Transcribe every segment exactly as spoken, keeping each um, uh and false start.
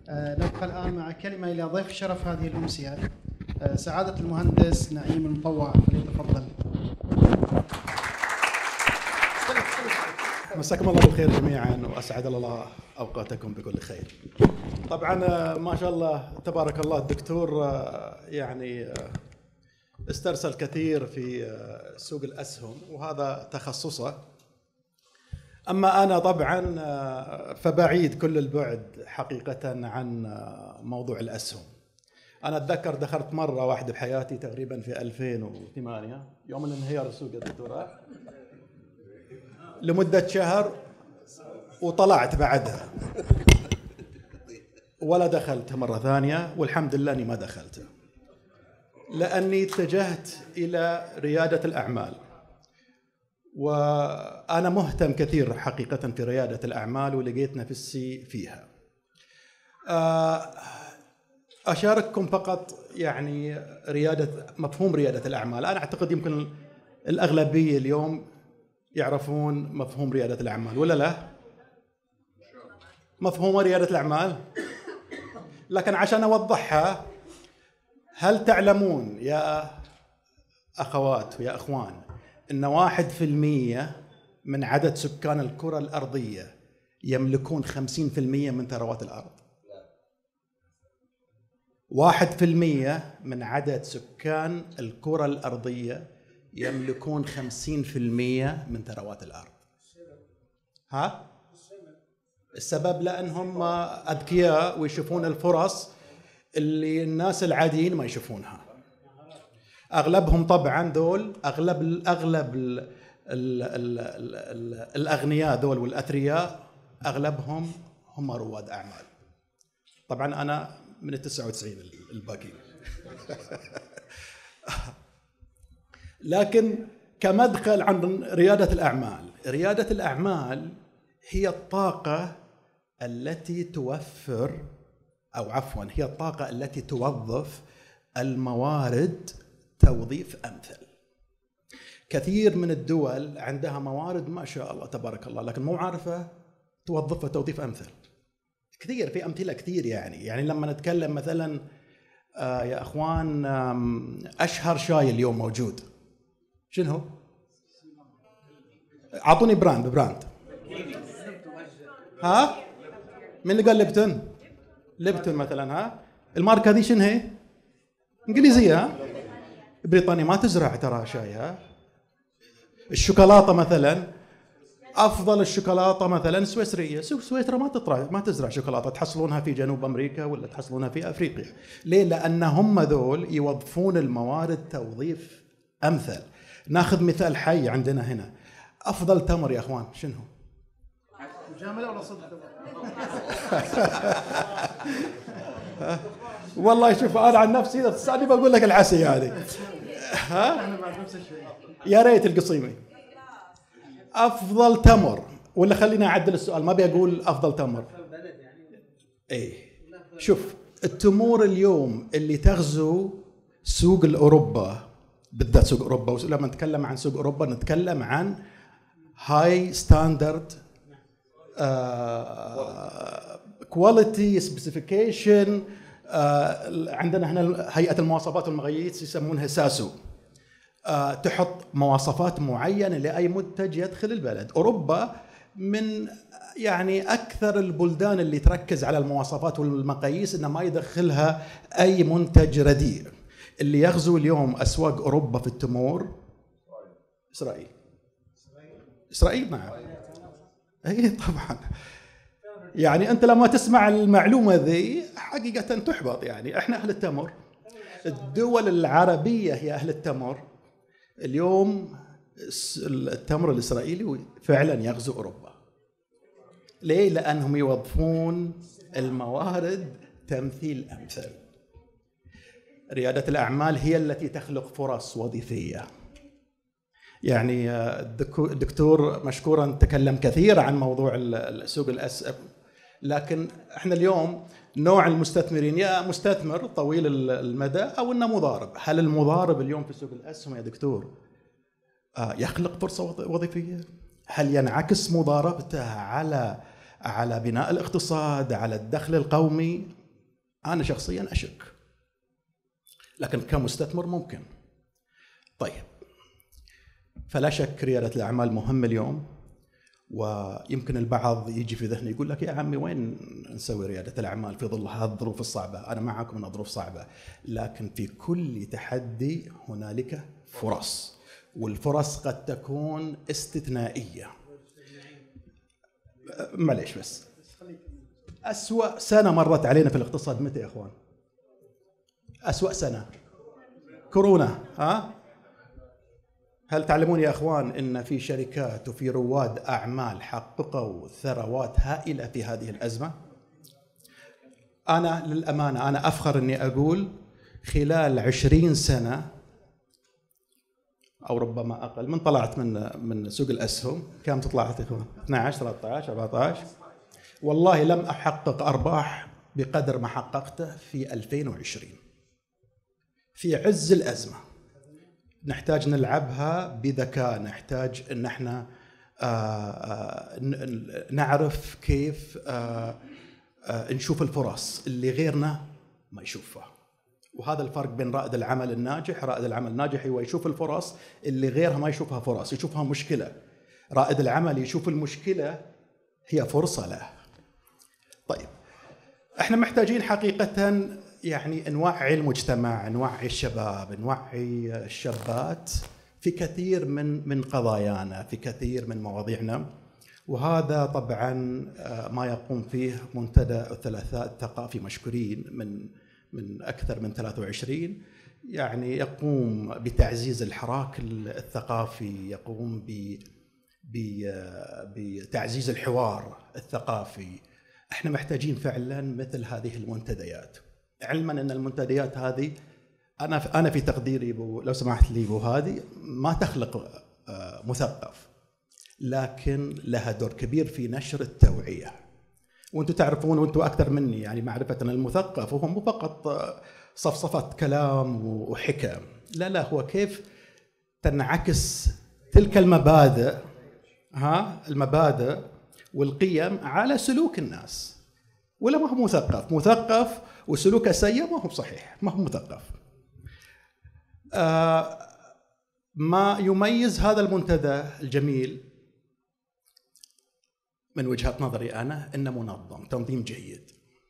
نبقى الآن مع كلمة إلى ضيف شرف هذه الأمسية سعادة المهندس نعيم المطوع، فليتفضل. مساكم الله بالخير جميعا وأسعد الله أوقاتكم بكل خير. طبعا ما شاء الله تبارك الله الدكتور يعني استرسل كثير في سوق الأسهم وهذا تخصصه، أما أنا طبعا فبعيد كل البعد حقيقة عن موضوع الأسهم. أنا أتذكر دخلت مرة واحدة بحياتي تقريبا في ألفين وثمانية يوم الانهيار السوق يا دكتور لمدة شهر وطلعت بعدها ولا دخلت مرة ثانية، والحمد لله أني ما دخلت لأني اتجهت إلى ريادة الأعمال، وأنا مهتم كثير حقيقة في ريادة الأعمال ولقيت نفسي فيها. أشارككم فقط يعني ريادة مفهوم ريادة الأعمال. أنا أعتقد يمكن الأغلبية اليوم يعرفون مفهوم ريادة الأعمال ولا لا؟ مفهوم ريادة الأعمال، لكن عشان أوضحها، هل تعلمون يا أخوات ويا أخوان أن واحد في المية من عدد سكان الكرة الأرضية يملكون خمسين في المية من ثروات الأرض؟ واحد في المية من عدد سكان الكرة الأرضية يملكون خمسين في المية من ثروات الأرض. ها؟ السبب لأنهم أذكياء ويشوفون الفرص اللي الناس العاديين ما يشوفونها. أغلبهم طبعا دول أغلب الأغلب ال ال ال ال الأغنياء دول والأثرياء أغلبهم هم رواد أعمال. طبعا أنا من التسعة وتسعين الباقي. لكن كمدخل عن ريادة الأعمال، ريادة الأعمال هي الطاقة التي توفر أو عفوا هي الطاقة التي توظف الموارد توظيف أمثل. كثير من الدول عندها موارد ما شاء الله تبارك الله، لكن مو عارفة توظفها توظيف أمثل. كثير في أمثلة كثير يعني يعني لما نتكلم مثلا آه يا أخوان أشهر شاي اليوم موجود شنو هو؟ أعطوني براند براند. ها؟ من اللي قال ليبتون؟ ليبتون مثلا. ها؟ الماركة هذه شنو هي؟ إنجليزية. ها؟ بريطانيا ما تزرع ترى شاي. ها؟ الشوكولاتة مثلا، أفضل الشوكولاتة مثلا سويسرية. سويسرا ما تطرح ما تزرع شوكولاتة، تحصلونها في جنوب أمريكا ولا تحصلونها في أفريقيا. ليه؟ لأن هم ذول يوظفون الموارد توظيف أمثل. ناخذ مثال حي عندنا هنا، أفضل تمر يا أخوان شنو؟ مجاملة ولا صدق؟ والله شوف أنا عن نفسي إذا تسألني بقول لك العسي هذه. ها؟ أنا بعد نفس الشيء. يا ريت القصيمي. أفضل تمر، ولا خلينا أعدل السؤال، ما بيقول أفضل تمر. إيه شوف التمور اليوم اللي تغزو سوق الأوروبا، بالذات سوق أوروبا، ولما نتكلم عن سوق أوروبا نتكلم عن هاي ستاندرد كواليتي سبيسيفيكيشن. عندنا هنا هيئة المواصفات والمقاييس يسمونها ساسو. أه تحط مواصفات معينة لأي منتج يدخل البلد. أوروبا من يعني أكثر البلدان اللي تركز على المواصفات والمقاييس إنه ما يدخلها أي منتج رديء. اللي يغزو اليوم أسواق أوروبا في التمور إسرائيل. إسرائيل نعم. أي طبعا. يعني أنت لما تسمع المعلومة ذي حقيقة تحبط. يعني إحنا أهل التمر، الدول العربية هي أهل التمر. اليوم التمر الإسرائيلي فعلا يغزو أوروبا. ليه؟ لأنهم يوظفون الموارد تمثيل أمثل. ريادة الأعمال هي التي تخلق فرص وظيفية. يعني الدكتور مشكورا تكلم كثير عن موضوع سوق الأسهم، لكن احنا اليوم نوع المستثمرين يا مستثمر طويل المدى أو إنه مضارب. هل المضارب اليوم في سوق الأسهم يا دكتور يخلق فرصة وظيفية؟ هل ينعكس مضاربته على على بناء الاقتصاد، على الدخل القومي، أنا شخصيا أشك، لكن كمستثمر ممكن. طيب، فلا شك ريادة الأعمال مهم اليوم. ويمكن البعض يجي في ذهنه يقول لك يا عمي وين نسوي ريادة الأعمال في ظل هذه الظروف الصعبة؟ أنا معكم أن ظروف صعبة، لكن في كل تحدي هنالك فرص، والفرص قد تكون استثنائية. معليش بس، أسوأ سنة مرت علينا في الاقتصاد متى يا أخوان؟ أسوأ سنة كورونا. ها؟ هل تعلمون يا أخوان أن في شركات وفي رواد أعمال حققوا ثروات هائلة في هذه الأزمة؟ أنا للأمانة أنا أفخر أني أقول خلال عشرين سنة أو ربما أقل من طلعت من من سوق الأسهم، كم طلعت يا أخوان؟ اثني عشر ثلاثة عشر أربعة عشر، والله لم أحقق أرباح بقدر ما حققته في ألفين وعشرين في عز الأزمة. نحتاج نلعبها بذكاء، نحتاج أن احنا نعرف كيف نشوف الفرص اللي غيرنا ما يشوفها. وهذا الفرق بين رائد العمل الناجح. رائد العمل الناجح هو يشوف الفرص اللي غيرها ما يشوفها فرص، يشوفها مشكلة. رائد العمل يشوف المشكلة هي فرصة له. طيب، احنا محتاجين حقيقة يعني نوعي المجتمع، نوعي الشباب، نوعي الشابات في كثير من من قضايانا، في كثير من مواضيعنا. وهذا طبعا ما يقوم فيه منتدى الثلاثاء الثقافي مشكورين من من أكثر من ثلاثة وعشرين، يعني يقوم بتعزيز الحراك الثقافي، يقوم ب بتعزيز الحوار الثقافي. احنا محتاجين فعلا مثل هذه المنتديات، علما ان المنتديات هذه انا انا في تقديري لو سمحت لي بو هذه ما تخلق مثقف، لكن لها دور كبير في نشر التوعية. وانتم تعرفون وانتم اكثر مني يعني معرفة ان المثقف هو مو فقط صفصفة كلام وحكم، لا لا، هو كيف تنعكس تلك المبادئ، ها المبادئ والقيم على سلوك الناس. ولا ما هو مثقف، مثقف وسلوكه سيء ما هو صحيح، ما هو مثقف. آه ما يميز هذا المنتدى الجميل من وجهة نظري أنا إنه منظم، تنظيم جيد.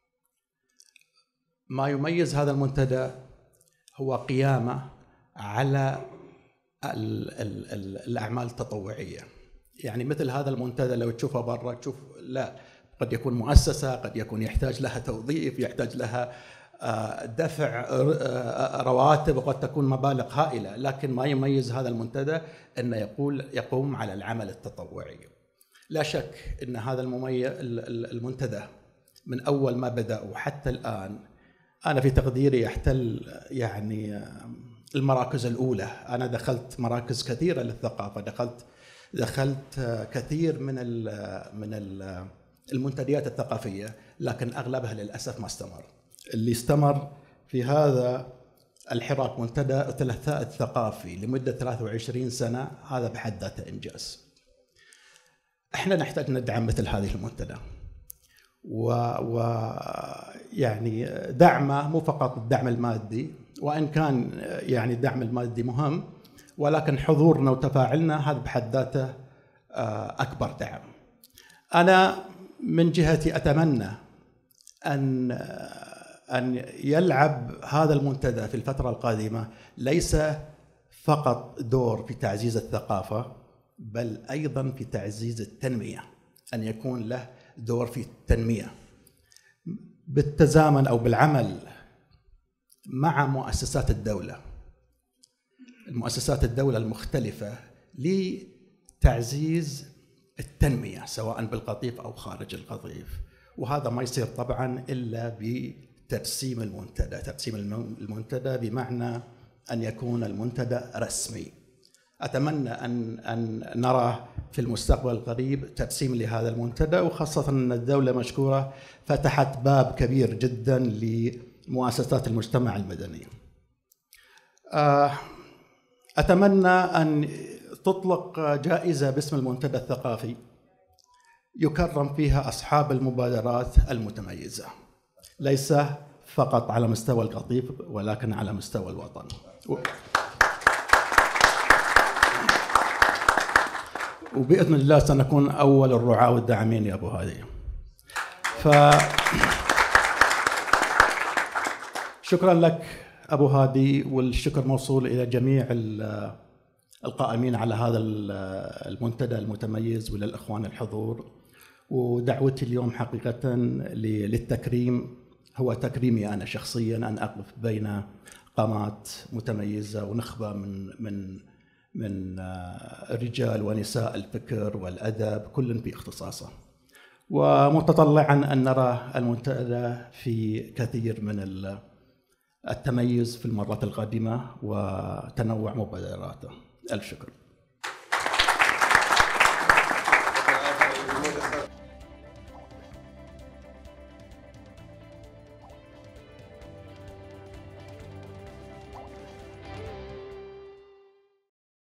ما يميز هذا المنتدى هو قيامه على ال ال ال الأعمال التطوعية. يعني مثل هذا المنتدى لو تشوفه برا تشوف لا، قد يكون مؤسسة، قد يكون يحتاج لها توظيف، يحتاج لها دفع رواتب، وقد تكون مبالغ هائلة. لكن ما يميز هذا المنتدى أنه يقول يقوم على العمل التطوعي. لا شك أن هذا المنتدى من أول ما بدأ وحتى الآن أنا في تقديري يحتل يعني المراكز الأولى. أنا دخلت مراكز كثيرة للثقافة، دخلت دخلت كثير من ال من ال المنتديات الثقافية، لكن أغلبها للأسف ما استمر. اللي استمر في هذا الحراك منتدى الثلاثاء الثقافي لمدة ثلاثة وعشرين سنة، هذا بحد ذاته إنجاز. احنا نحتاج ندعم مثل هذه المنتدى، و, و يعني دعمه مو فقط الدعم المادي، وإن كان يعني الدعم المادي مهم، ولكن حضورنا وتفاعلنا هذا بحد ذاته أكبر دعم. أنا من جهتي أتمنى أن أن يلعب هذا المنتدى في الفترة القادمة ليس فقط دور في تعزيز الثقافة، بل أيضا في تعزيز التنمية، أن يكون له دور في التنمية بالتزامن أو بالعمل مع مؤسسات الدولة، المؤسسات الدولة المختلفة، لتعزيز التنمية سواء بالقطيف أو خارج القطيف. وهذا ما يصير طبعا إلا بترسيم المنتدى. ترسيم المنتدى بمعنى أن يكون المنتدى رسمي. أتمنى أن أن نرى في المستقبل القريب ترسيم لهذا المنتدى، وخاصة أن الدولة مشكورة فتحت باب كبير جدا لمؤسسات المجتمع المدني. أتمنى أن تطلق جائزة باسم المنتدى الثقافي يكرم فيها أصحاب المبادرات المتميزة، ليس فقط على مستوى القطيف ولكن على مستوى الوطن. وبإذن الله سنكون أول الرعاة والداعمين يا أبو هادي. ف شكرا لك أبو هادي، والشكر موصول إلى جميع القائمين على هذا المنتدى المتميز وللإخوان الحضور. ودعوتي اليوم حقيقة للتكريم هو تكريمي أنا شخصيا، أن أقف بين قامات متميزة ونخبة من من من رجال ونساء الفكر والأدب كل في اختصاصه، ومتطلعا أن نرى المنتدى في كثير من التميز في المرات القادمة وتنوع مبادراته. ألف شكر.